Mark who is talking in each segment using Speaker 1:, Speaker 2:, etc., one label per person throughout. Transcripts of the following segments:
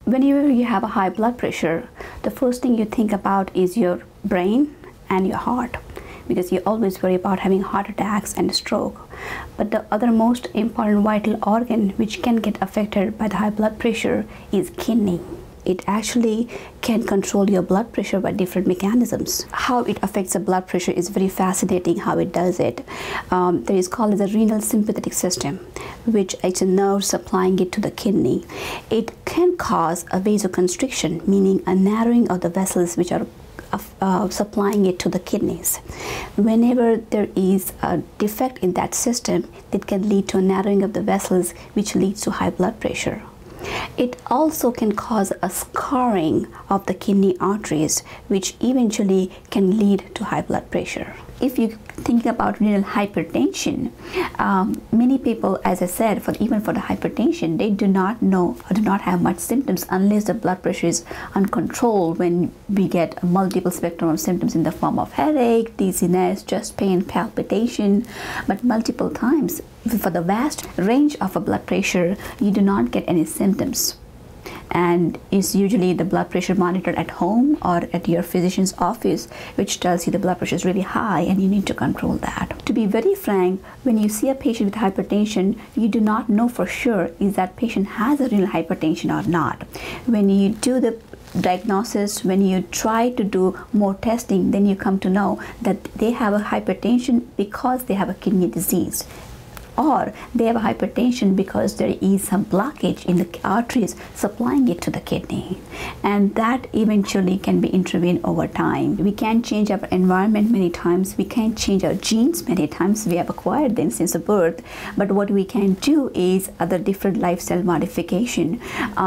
Speaker 1: Whenever you have a high blood pressure, the first thing you think about is your brain and your heart, because you always worry about having heart attacks and stroke. But the other most important vital organ which can get affected by the high blood pressure is kidney. It actually can control your blood pressure by different mechanisms. How it affects the blood pressure is very fascinating how it does it. There is called the renal sympathetic system, which is a nerve supplying it to the kidney. It can cause a vasoconstriction, meaning a narrowing of the vessels which are supplying it to the kidneys. Whenever there is a defect in that system, it can lead to a narrowing of the vessels, which leads to high blood pressure. It also can cause a scarring of the kidney arteries, which eventually can lead to high blood pressure. If you think about renal hypertension, many people, as I said, even for the hypertension, they do not know or do not have much symptoms unless the blood pressure is uncontrolled, when we get a multiple spectrum of symptoms in the form of headache, dizziness, chest pain, palpitation. But multiple times, for the vast range of a blood pressure, you do not get any symptoms. And it's usually the blood pressure monitored at home or at your physician's office, which tells you the blood pressure is really high and you need to control that. To be very frank, when you see a patient with hypertension, you do not know for sure if that patient has a renal hypertension or not. When you do the diagnosis, when you try to do more testing, then you come to know that they have a hypertension because they have a kidney disease, or they have a hypertension because there is some blockage in the arteries supplying it to the kidney, and that eventually can be intervened over time. We can change our environment many times, we can change our genes many times, we have acquired them since birth, but what we can do is other different lifestyle modification.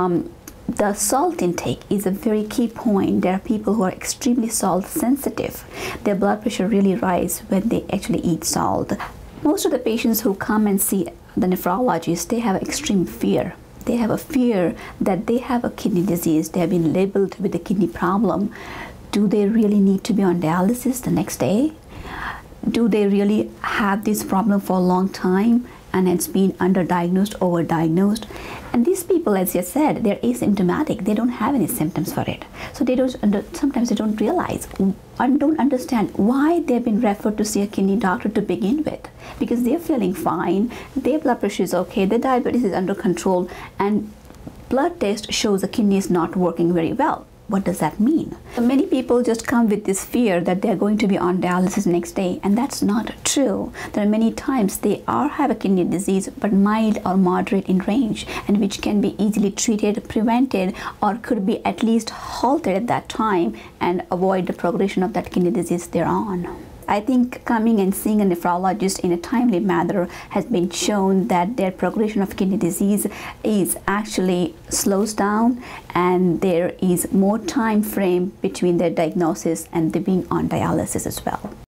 Speaker 1: The salt intake is a very key point. There are people who are extremely salt sensitive. Their blood pressure really rises when they actually eat salt. Most of the patients who come and see the nephrologist, they have extreme fear. They have a fear that they have a kidney disease. They have been labeled with a kidney problem. Do they really need to be on dialysis the next day? Do they really have this problem for a long time and it's been underdiagnosed, overdiagnosed? And these people, as I said, they're asymptomatic. They don't have any symptoms for it. So they don't, sometimes they don't realize and don't understand why they've been referred to see a kidney doctor to begin with. Because they're feeling fine, their blood pressure is okay, their diabetes is under control, and blood test shows the kidney is not working very well. What does that mean? So many people just come with this fear that they're going to be on dialysis next day, and that's not true. There are many times they have a kidney disease, but mild or moderate in range, and which can be easily treated, prevented, or could be at least halted at that time and avoid the progression of that kidney disease they're on. I think coming and seeing a nephrologist in a timely manner has been shown that their progression of kidney disease is actually slows down, and there is more time frame between their diagnosis and the being on dialysis as well.